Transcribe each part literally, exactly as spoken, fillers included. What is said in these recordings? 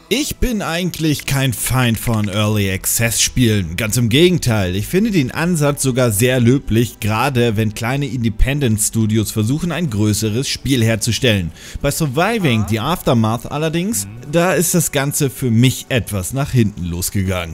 Ich bin eigentlich kein Feind von Early Access Spielen, ganz im Gegenteil. Ich finde den Ansatz sogar sehr löblich, gerade wenn kleine Independent Studios versuchen, ein größeres Spiel herzustellen. Bei Surviving the Aftermath allerdings, da ist das Ganze für mich etwas nach hinten losgegangen.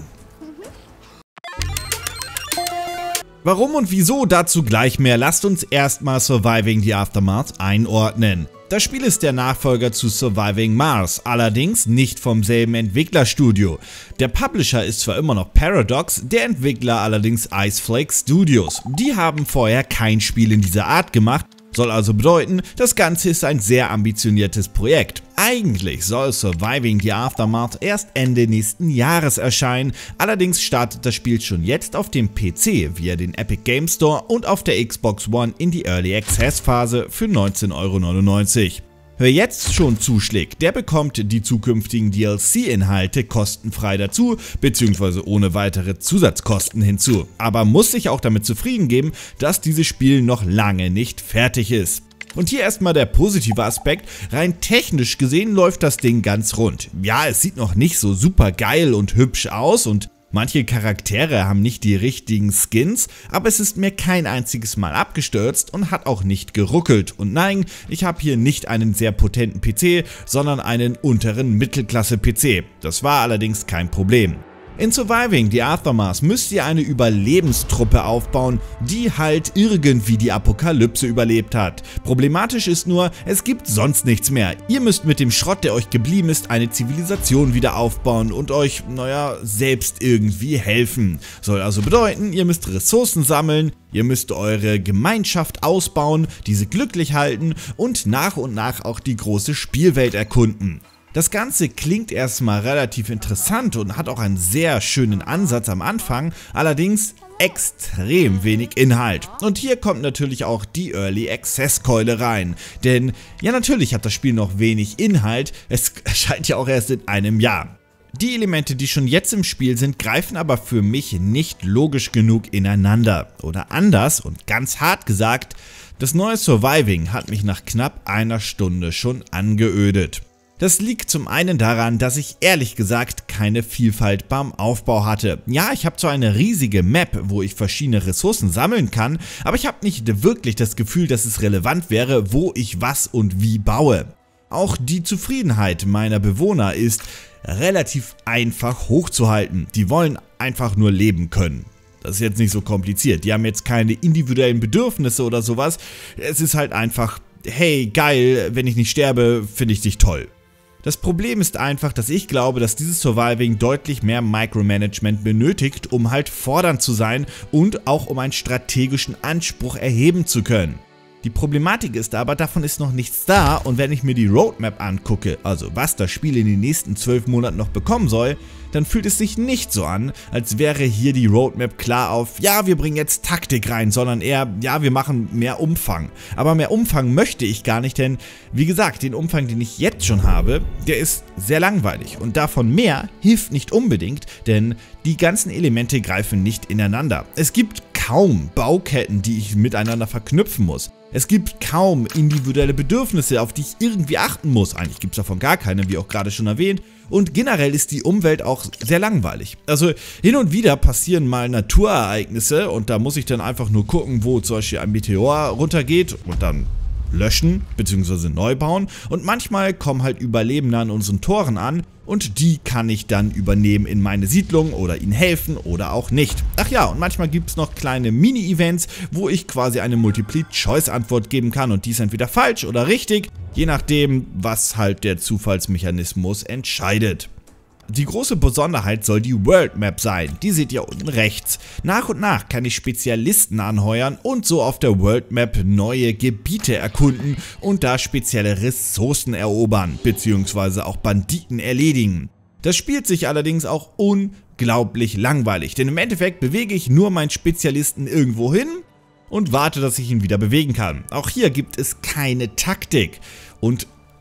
Warum und wieso, dazu gleich mehr. Lasst uns erstmal Surviving the Aftermath einordnen. Das Spiel ist der Nachfolger zu Surviving Mars, allerdings nicht vom selben Entwicklerstudio. Der Publisher ist zwar immer noch Paradox, der Entwickler allerdings Iceflake Studios. Die haben vorher kein Spiel in dieser Art gemacht, soll also bedeuten, das Ganze ist ein sehr ambitioniertes Projekt. Eigentlich soll Surviving the Aftermath erst Ende nächsten Jahres erscheinen, allerdings startet das Spiel schon jetzt auf dem P C via den Epic Game Store und auf der Xbox One in die Early Access Phase für neunzehn Euro neunundneunzig. Wer jetzt schon zuschlägt, der bekommt die zukünftigen D L C-Inhalte kostenfrei dazu, beziehungsweise ohne weitere Zusatzkosten hinzu, aber muss sich auch damit zufrieden geben, dass dieses Spiel noch lange nicht fertig ist. Und hier erstmal der positive Aspekt, rein technisch gesehen läuft das Ding ganz rund. Ja, es sieht noch nicht so super geil und hübsch aus und manche Charaktere haben nicht die richtigen Skins, aber es ist mir kein einziges Mal abgestürzt und hat auch nicht geruckelt. Und nein, ich habe hier nicht einen sehr potenten P C, sondern einen unteren Mittelklasse-P C. Das war allerdings kein Problem. In Surviving the Aftermath müsst ihr eine Überlebenstruppe aufbauen, die halt irgendwie die Apokalypse überlebt hat. Problematisch ist nur, es gibt sonst nichts mehr. Ihr müsst mit dem Schrott, der euch geblieben ist, eine Zivilisation wieder aufbauen und euch, naja, selbst irgendwie helfen. Soll also bedeuten, ihr müsst Ressourcen sammeln, ihr müsst eure Gemeinschaft ausbauen, diese glücklich halten und nach und nach auch die große Spielwelt erkunden. Das Ganze klingt erstmal relativ interessant und hat auch einen sehr schönen Ansatz am Anfang, allerdings extrem wenig Inhalt. Und hier kommt natürlich auch die Early Access Keule rein, denn ja, natürlich hat das Spiel noch wenig Inhalt, es erscheint ja auch erst in einem Jahr. Die Elemente, die schon jetzt im Spiel sind, greifen aber für mich nicht logisch genug ineinander. Oder anders und ganz hart gesagt, das neue Surviving hat mich nach knapp einer Stunde schon angeödet. Das liegt zum einen daran, dass ich ehrlich gesagt keine Vielfalt beim Aufbau hatte. Ja, ich habe zwar eine riesige Map, wo ich verschiedene Ressourcen sammeln kann, aber ich habe nicht wirklich das Gefühl, dass es relevant wäre, wo ich was und wie baue. Auch die Zufriedenheit meiner Bewohner ist relativ einfach hochzuhalten. Die wollen einfach nur leben können. Das ist jetzt nicht so kompliziert. Die haben jetzt keine individuellen Bedürfnisse oder sowas. Es ist halt einfach, hey, geil, wenn ich nicht sterbe, finde ich dich toll. Das Problem ist einfach, dass ich glaube, dass dieses Surviving deutlich mehr Micromanagement benötigt, um halt fordernd zu sein und auch um einen strategischen Anspruch erheben zu können. Die Problematik ist aber, davon ist noch nichts da und wenn ich mir die Roadmap angucke, also was das Spiel in den nächsten zwölf Monaten noch bekommen soll, dann fühlt es sich nicht so an, als wäre hier die Roadmap klar auf, ja, wir bringen jetzt Taktik rein, sondern eher, ja, wir machen mehr Umfang. Aber mehr Umfang möchte ich gar nicht, denn wie gesagt, den Umfang, den ich jetzt schon habe, der ist sehr langweilig und davon mehr hilft nicht unbedingt, denn die ganzen Elemente greifen nicht ineinander. Es gibt kaum Bauketten, die ich miteinander verknüpfen muss. Es gibt kaum individuelle Bedürfnisse, auf die ich irgendwie achten muss. Eigentlich gibt es davon gar keine, wie auch gerade schon erwähnt. Und generell ist die Umwelt auch sehr langweilig. Also hin und wieder passieren mal Naturereignisse und da muss ich dann einfach nur gucken, wo zum Beispiel ein Meteor runtergeht und dann löschen bzw. neu bauen. Und manchmal kommen halt Überlebende an unseren Toren an und die kann ich dann übernehmen in meine Siedlung oder ihnen helfen oder auch nicht. Ach ja, und manchmal gibt es noch kleine Mini-Events, wo ich quasi eine Multiple-Choice-Antwort geben kann und die ist entweder falsch oder richtig, je nachdem, was halt der Zufallsmechanismus entscheidet. Die große Besonderheit soll die World Map sein, die seht ihr unten rechts. Nach und nach kann ich Spezialisten anheuern und so auf der World Map neue Gebiete erkunden und da spezielle Ressourcen erobern, beziehungsweise auch Banditen erledigen. Das spielt sich allerdings auch unglaublich langweilig, denn im Endeffekt bewege ich nur meinen Spezialisten irgendwo hin und warte, dass ich ihn wieder bewegen kann. Auch hier gibt es keine Taktik und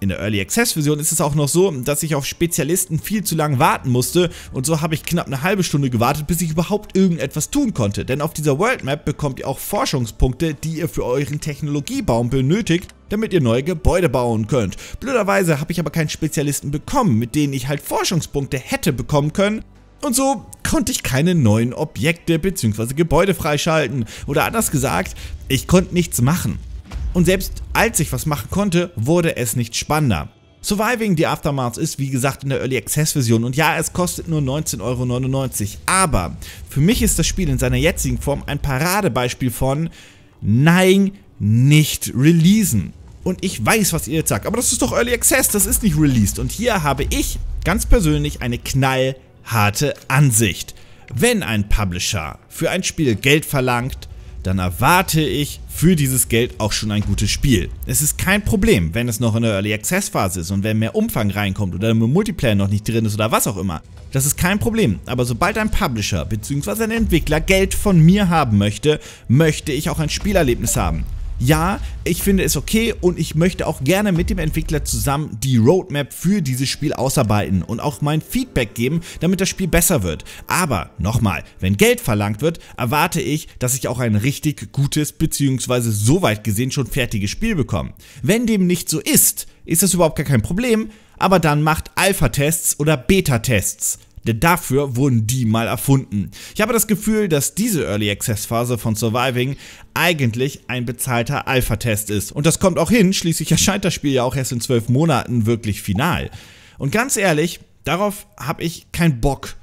In der Early Access Version ist es auch noch so, dass ich auf Spezialisten viel zu lange warten musste und so habe ich knapp eine halbe Stunde gewartet, bis ich überhaupt irgendetwas tun konnte. Denn auf dieser World Map bekommt ihr auch Forschungspunkte, die ihr für euren Technologiebaum benötigt, damit ihr neue Gebäude bauen könnt. Blöderweise habe ich aber keinen Spezialisten bekommen, mit denen ich halt Forschungspunkte hätte bekommen können. Und so konnte ich keine neuen Objekte bzw. Gebäude freischalten. Oder anders gesagt, ich konnte nichts machen. Und selbst als ich was machen konnte, wurde es nicht spannender. Surviving the Aftermath ist wie gesagt in der Early Access Version und ja, es kostet nur neunzehn Euro neunundneunzig. Aber für mich ist das Spiel in seiner jetzigen Form ein Paradebeispiel von nein, nicht releasen. Und ich weiß, was ihr jetzt sagt, aber das ist doch Early Access, das ist nicht released. Und hier habe ich ganz persönlich eine knallharte Ansicht. Wenn ein Publisher für ein Spiel Geld verlangt, dann erwarte ich für dieses Geld auch schon ein gutes Spiel. Es ist kein Problem, wenn es noch in der Early Access Phase ist und wenn mehr Umfang reinkommt oder im Multiplayer noch nicht drin ist oder was auch immer. Das ist kein Problem, aber sobald ein Publisher bzw. ein Entwickler Geld von mir haben möchte, möchte ich auch ein Spielerlebnis haben. Ja, ich finde es okay und ich möchte auch gerne mit dem Entwickler zusammen die Roadmap für dieses Spiel ausarbeiten und auch mein Feedback geben, damit das Spiel besser wird. Aber nochmal, wenn Geld verlangt wird, erwarte ich, dass ich auch ein richtig gutes bzw. soweit gesehen schon fertiges Spiel bekomme. Wenn dem nicht so ist, ist das überhaupt gar kein Problem, aber dann macht Alpha-Tests oder Beta-Tests. Denn dafür wurden die mal erfunden. Ich habe das Gefühl, dass diese Early Access Phase von Surviving eigentlich ein bezahlter Alpha-Test ist. Und das kommt auch hin, schließlich erscheint das Spiel ja auch erst in zwölf Monaten wirklich final. Und ganz ehrlich, darauf habe ich keinen Bock.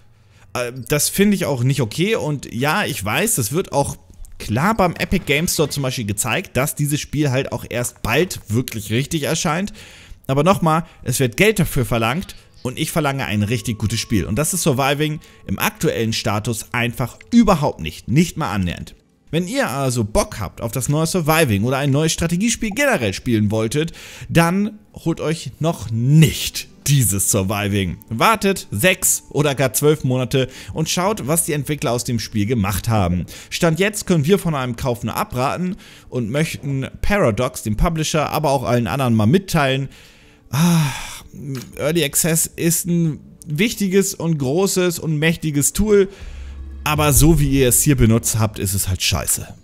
Das finde ich auch nicht okay und ja, ich weiß, das wird auch klar beim Epic Games Store zum Beispiel gezeigt, dass dieses Spiel halt auch erst bald wirklich richtig erscheint. Aber nochmal, es wird Geld dafür verlangt. Und ich verlange ein richtig gutes Spiel. Und das ist Surviving im aktuellen Status einfach überhaupt nicht, nicht mal annähernd. Wenn ihr also Bock habt auf das neue Surviving oder ein neues Strategiespiel generell spielen wolltet, dann holt euch noch nicht dieses Surviving. Wartet sechs oder gar zwölf Monate und schaut, was die Entwickler aus dem Spiel gemacht haben. Stand jetzt können wir von einem Kauf nur abraten und möchten Paradox, dem Publisher, aber auch allen anderen mal mitteilen, ah, Early Access ist ein wichtiges und großes und mächtiges Tool, aber so wie ihr es hier benutzt habt, ist es halt scheiße.